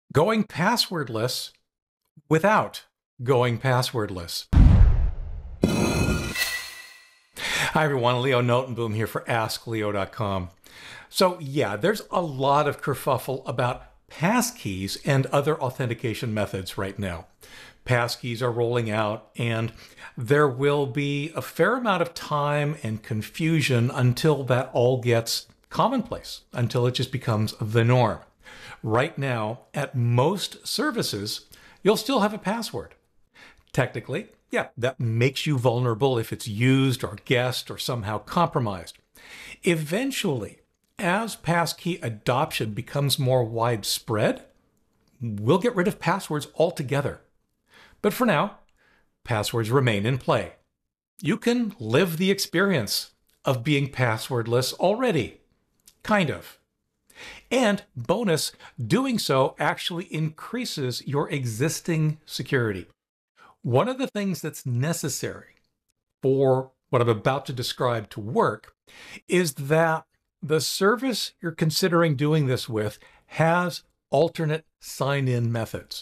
Going passwordless without going passwordless. Hi everyone, Leo Notenboom here for askleo.com. So yeah, there's a lot of kerfuffle about passkeys and other authentication methods right now. Passkeys are rolling out, and there will be a fair amount of time and confusion until that all gets commonplace, until it just becomes the norm. Right now, at most services, you'll still have a password. Technically, yeah, that makes you vulnerable if it's used or guessed or somehow compromised. Eventually, as passkey adoption becomes more widespread, we'll get rid of passwords altogether. But for now, passwords remain in play. You can live the experience of being passwordless already. Kind of. And bonus, doing so actually increases your existing security. One of the things that's necessary for what I'm about to describe to work is that the service you're considering doing this with has alternate sign-in methods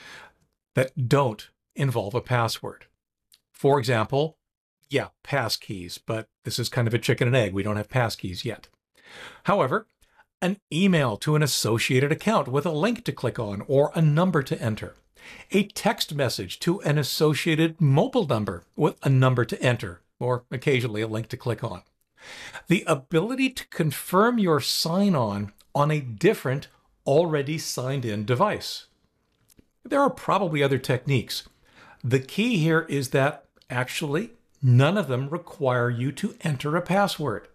that don't involve a password. For example, yeah, passkeys, but this is kind of a chicken and egg. We don't have passkeys yet. However, an email to an associated account with a link to click on or a number to enter. A text message to an associated mobile number with a number to enter, or occasionally a link to click on. The ability to confirm your sign-on on a different, already signed-in device. There are probably other techniques. The key here is that actually none of them require you to enter a password.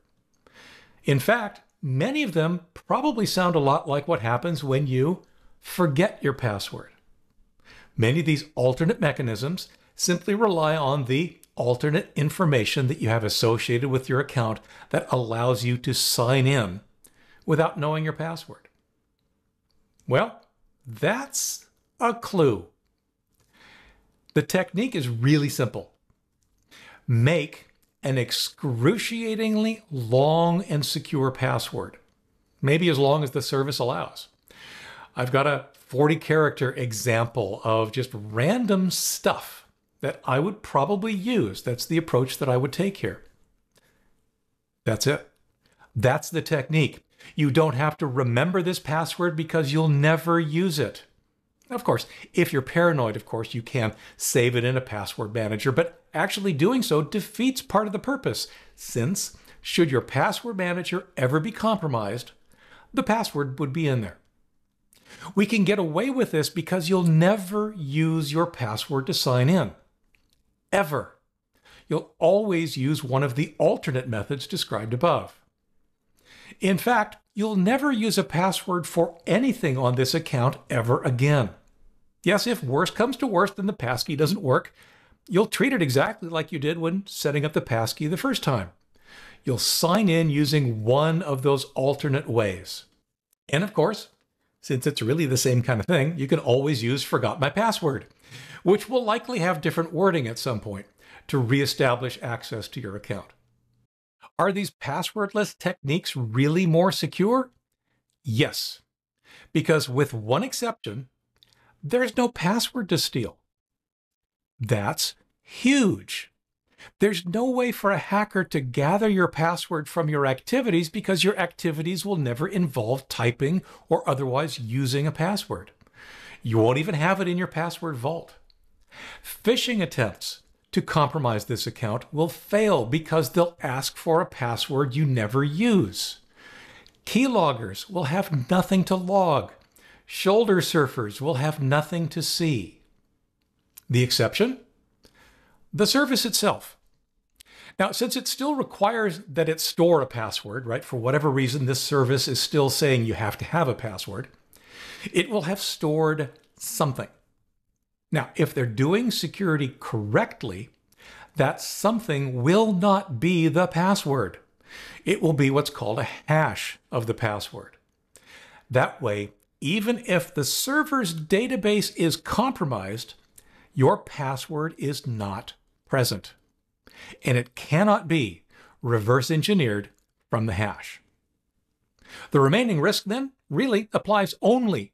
In fact, many of them probably sound a lot like what happens when you forget your password. Many of these alternate mechanisms simply rely on the alternate information that you have associated with your account that allows you to sign in without knowing your password. Well, that's a clue. The technique is really simple. Make an excruciatingly long and secure password, maybe as long as the service allows. I've got a 40-character example of just random stuff that I would probably use. That's the approach that I would take here. That's it. That's the technique. You don't have to remember this password because you'll never use it. Of course, if you're paranoid, of course, you can save it in a password manager, but actually doing so defeats part of the purpose, since should your password manager ever be compromised, the password would be in there. We can get away with this because you'll never use your password to sign in. Ever. You'll always use one of the alternate methods described above. In fact, you'll never use a password for anything on this account ever again. Yes, if worse comes to worse and the passkey doesn't work, you'll treat it exactly like you did when setting up the passkey the first time. You'll sign in using one of those alternate ways. And of course, since it's really the same kind of thing, you can always use forgot my password, which will likely have different wording at some point to reestablish access to your account. Are these passwordless techniques really more secure? Yes, because with one exception, there's no password to steal. That's huge. There's no way for a hacker to gather your password from your activities because your activities will never involve typing or otherwise using a password. You won't even have it in your password vault. Phishing attempts to compromise this account will fail because they'll ask for a password you never use. Keyloggers will have nothing to log. Shoulder surfers will have nothing to see. The exception? The service itself. Now, since it still requires that it store a password, right? For whatever reason, this service is still saying you have to have a password. It will have stored something. Now, if they're doing security correctly, that something will not be the password. It will be what's called a hash of the password. That way, even if the server's database is compromised, your password is not present. And it cannot be reverse engineered from the hash. The remaining risk then really applies only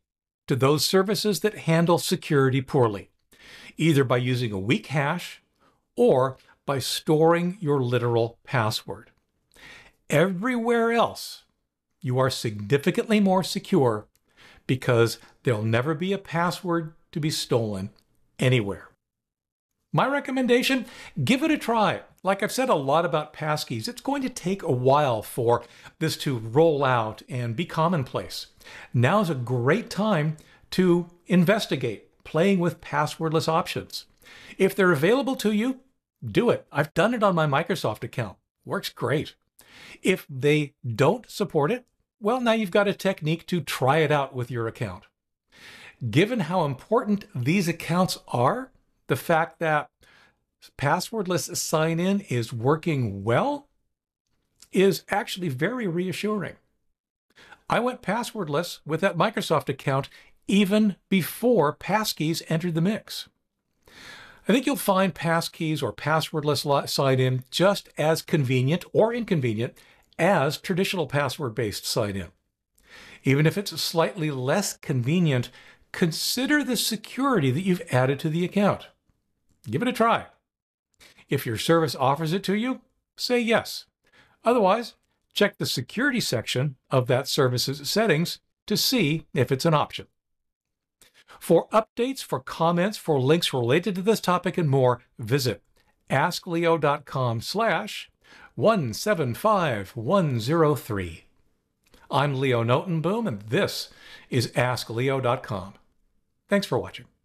to those services that handle security poorly, either by using a weak hash or by storing your literal password. Everywhere else, you are significantly more secure because there'll never be a password to be stolen anywhere. My recommendation, give it a try. Like I've said a lot about passkeys, it's going to take a while for this to roll out and be commonplace. Now's a great time to investigate playing with passwordless options. If they're available to you, do it. I've done it on my Microsoft account. Works great. If they don't support it, well, now you've got a technique to try it out with your account. Given how important these accounts are, the fact that passwordless sign-in is working well is actually very reassuring. I went passwordless with that Microsoft account even before passkeys entered the mix. I think you'll find passkeys or passwordless sign-in just as convenient or inconvenient as traditional password-based sign-in. Even if it's slightly less convenient, consider the security that you've added to the account. Give it a try. If your service offers it to you, say yes. Otherwise, check the security section of that service's settings to see if it's an option. For updates, for comments, for links related to this topic and more, visit askleo.com/175103. I'm Leo Notenboom, and this is askleo.com. Thanks for watching.